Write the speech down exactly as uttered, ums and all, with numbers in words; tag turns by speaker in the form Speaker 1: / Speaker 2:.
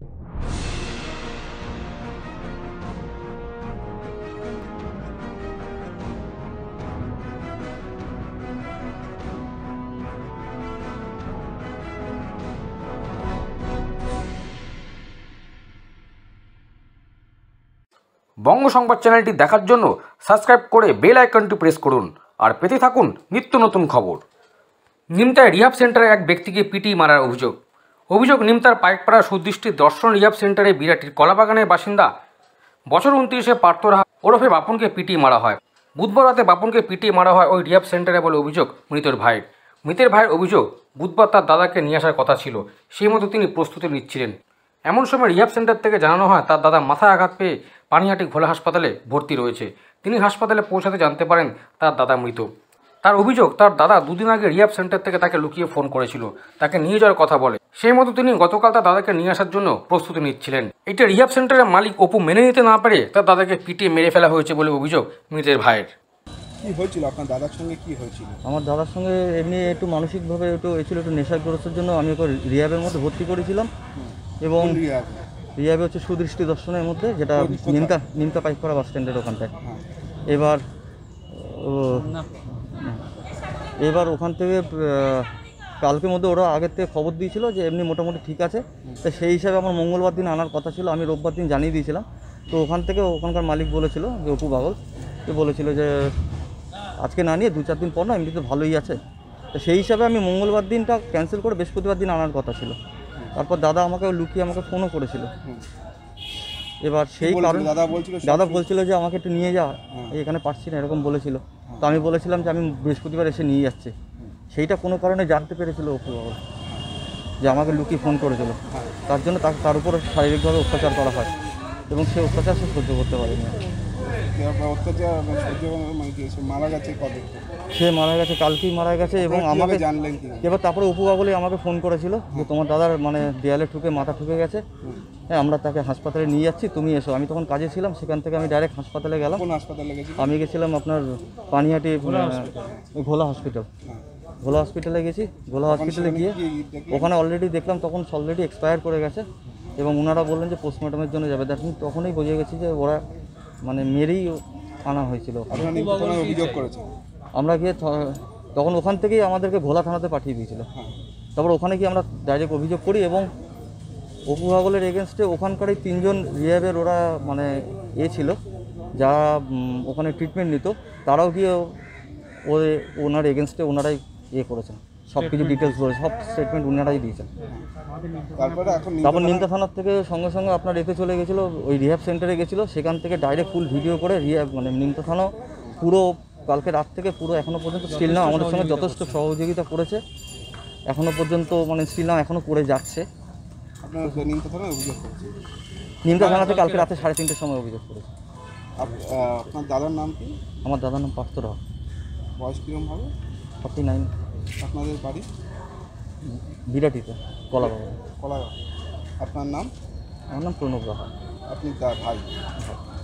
Speaker 1: বঙ্গ সংবাদ চ্যানেলটি দেখার জন্য সাবস্ক্রাইব করে বেল আইকনটি প্রেস করুন আর পেতে থাকুন নিত্য নতুন খবর। নিমতায় রিহাব সেন্টারে এক ব্যক্তিকে পিটিয়ে মারার অভিযোগ অভিযোগ নিমতার পাইকপাড়া সুদৃষ্টি দর্শন রিহাব সেন্টারে বিরাটির কলাবাগানের বাসিন্দা বছর উনত্রিশে পার্থ রাহা ওরফে বাপনকে পিটিয়ে মারা হয়। বুধবার রাতে বাপনকে পিটিয়ে মারা হয় ওই রিহাব সেন্টারে বলে অভিযোগ মৃতের ভাইয়ের। মৃতের ভাইয়ের অভিযোগ বুধবার তার দাদাকে নিয়ে আসার কথা ছিল, সেই মতো তিনি প্রস্তুতি নিচ্ছিলেন। এমন সময় রিহাব সেন্টার থেকে জানানো হয় তার দাদা মাথায় আঘাত পেয়ে পানিহাটি ঘোলা হাসপাতালে ভর্তি রয়েছে। তিনি হাসপাতালে পৌঁছাতে জানতে পারেন তার দাদা মৃত। তার অভিযোগ তার দাদা দুদিন আগে রিহাব সেন্টার থেকে তাকে লুকিয়ে ফোন করেছিল, তাকে নিয়ে যাওয়ার কথা বলে। সেই মতো তিনি গতকাল তার দাদাকে নিয়ে আসার জন্য প্রস্তুতি নিচ্ছিলেন। এটা রিহাব সেন্টারের মালিক অপু মেনে নিতে না পেরে তার দাদাকে পিটিয়ে মেরে ফেলা হয়েছে বলে অভিযোগ মৃতের ভাইয়ের।
Speaker 2: কি হয়েছিল আপনার দাদার সঙ্গে? কি হয়েছিল?
Speaker 3: আমার দাদার সঙ্গে এমনি একটু মানসিকভাবে একটু এসেছিল, একটু নেশাগ্রস্তের জন্য আমি ওকে রিহাবের মধ্যে ভর্তি করেছিলাম। এবং রিহাবে হচ্ছে সুদৃষ্টি দর্শনের মধ্যে, যেটা নিমতা নিমতা পাইকপাড়া বাস স্ট্যান্ডের ওখানটায়। এবার এবার ওখান থেকে কালকের মধ্যে ওরা আগের থেকে খবর দিয়েছিল যে এমনি মোটামুটি ঠিক আছে। তো সেই হিসাবে আমার মঙ্গলবার দিন আনার কথা ছিল, আমি রোববার দিন জানিয়ে দিয়েছিলাম। তো ওখান থেকে ওখানকার মালিক বলেছিল যে অপু বাগল তো বলেছিল যে আজকে না নিয়ে দু চার দিন পর না এমনিতে ভালোই আছে। তো সেই হিসাবে আমি মঙ্গলবার দিনটা ক্যান্সেল করে বৃহস্পতিবার দিন আনার কথা ছিল। তারপর দাদা আমাকে লুকিয়ে আমাকে ফোনও করেছিল। এবার সেই কারণে দাদা বলছিল যে আমাকে একটু নিয়ে যা, এখানে পারছি না এরকম বলেছিল। তো আমি বলেছিলাম যে আমি বৃহস্পতিবার এসে নিয়ে যাচ্ছি। সেইটা কোনো কারণে জানতে পেরেছিল অপু বাবু যে আমাকে লুকিয়ে ফোন করেছিল, তার জন্য তাকে তার উপর শারীরিকভাবে অত্যাচার করা হয় এবং সে অত্যাচার সে সহ্য করতে পারেনি।
Speaker 2: মারা গেছে কবে?
Speaker 3: সে মারা গেছে কালকেই মারা গেছে। এবং আমাকে
Speaker 2: জানলেন
Speaker 3: এবার তারপরে অপু বাবুলে আমাকে ফোন করেছিল যে তোমার দাদার মানে দেয়ালে ঠুকে মাথা ঠুকে গেছে, হ্যাঁ আমরা তাকে হাসপাতালে নিয়ে যাচ্ছি, তুমি এসো। আমি তখন কাজে ছিলাম, সেখান থেকে আমি ডাইরেক্ট হাসপাতালে গেলাম।
Speaker 2: কোন হাসপাতালে গেছি?
Speaker 3: আমি গেছিলাম আপনার পানিহাটি ঘোলা হসপিটাল। ঘোলা হসপিটালে গেছি। ঘোলা হসপিটালে গিয়ে ওখানে অলরেডি দেখলাম তখন অলরেডি এক্সপায়ার করে গেছে এবং ওনারা বললেন যে পোস্টমর্টমের জন্য যাবে। দেখুন তখনই বুঝে গেছি যে ওরা মানে মেরেই আনা হয়েছিল। আমরা গিয়ে তখন ওখান থেকেই আমাদেরকে ভোলা থানাতে পাঠিয়ে দিয়েছিল। তারপর ওখানে গিয়ে আমরা ডাইরেক্ট অভিযোগ করি এবং অপু বাগলের এগেনস্টে ওখানকারই তিনজন রিহ্যাবের ওরা মানে এ ছিল যারা ওখানে ট্রিটমেন্ট নিত, তারাও গিয়ে ওই ওনার এগেনস্টে ওনারাই ইয়ে করেছেন, সব কিছু ডিটেলস বলে সব স্টেটমেন্ট ওনারাই দিয়েছেন। তারপর নিমতা থানার থেকে সঙ্গে সঙ্গে আপনার এতে চলে গেছিলো, ওই রিহ্যাব সেন্টারে গেছিলো, সেখান থেকে ডাইরেক্ট ফুল ভিডিও করে রিহ্যাব মানে নিমতা থানাও পুরো কালকে রাত থেকে পুরো এখনও পর্যন্ত স্টিল নাও আমাদের সঙ্গে যথেষ্ট সহযোগিতা করেছে। এখনও পর্যন্ত মানে স্টিল নাও এখনও করে যাচ্ছে। নিমতা থানাতে কালকে রাতে সাড়ে তিনটের সময় অভিযোগ করেছে।
Speaker 2: আপনার দাদার নাম কি?
Speaker 3: আমার দাদার নাম পার্থ রাহা।
Speaker 2: বয়স কিরম হবে?
Speaker 3: Forty nine.
Speaker 2: আপনাদের বাড়ি?
Speaker 3: বিরাটিতে কলাবাগান।
Speaker 2: কলাবাগান। আপনার নাম?
Speaker 3: আমার নাম প্রণব রাহা।
Speaker 2: আপনি তার ভাই?